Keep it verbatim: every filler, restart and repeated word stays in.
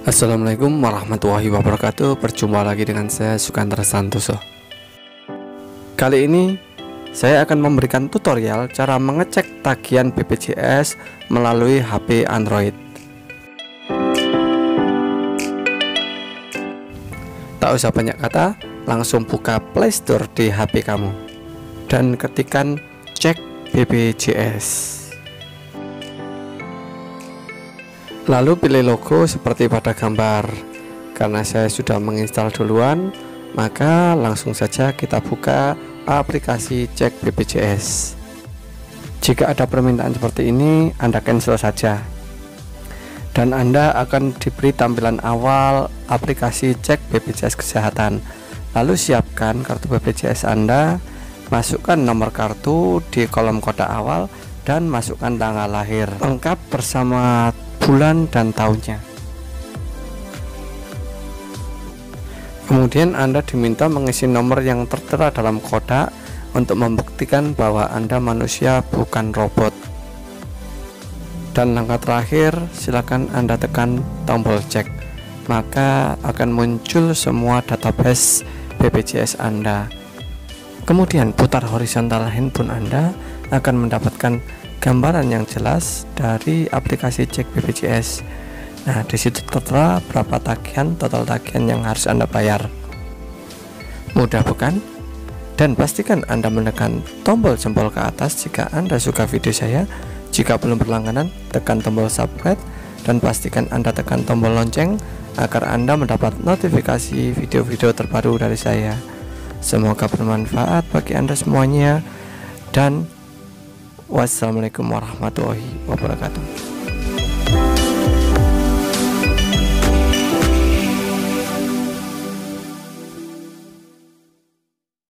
Assalamualaikum warahmatullahi wabarakatuh. Berjumpa lagi dengan saya Sukandra Santoso. Kali ini saya akan memberikan tutorial cara mengecek tagihan B P J S melalui H P Android. Tak usah banyak kata, langsung buka Play Store di H P kamu dan ketikkan cek B P J S. Lalu pilih logo seperti pada gambar. Karena saya sudah menginstal duluan, maka langsung saja kita buka aplikasi cek B P J S. Jika ada permintaan seperti ini, Anda cancel saja, dan Anda akan diberi tampilan awal aplikasi cek B P J S kesehatan. Lalu siapkan kartu B P J S Anda, masukkan nomor kartu di kolom kotak awal, dan masukkan tanggal lahir lengkap bersama bulan dan tahunnya. Kemudian Anda diminta mengisi nomor yang tertera dalam kotak untuk membuktikan bahwa Anda manusia bukan robot. Dan langkah terakhir, silakan Anda tekan tombol cek, maka akan muncul semua database B P J S Anda. Kemudian putar horizontal handphone Anda akan mendapatkan gambaran yang jelas dari aplikasi cek B P J S. Nah, disitu tertera berapa tagihan, total tagihan yang harus Anda bayar. Mudah bukan? Dan pastikan Anda menekan tombol jempol ke atas jika Anda suka video saya. Jika belum berlangganan, tekan tombol subscribe dan pastikan Anda tekan tombol lonceng agar Anda mendapat notifikasi video-video terbaru dari saya. Semoga bermanfaat bagi Anda semuanya, dan wassalamualaikum warahmatullahi wabarakatuh.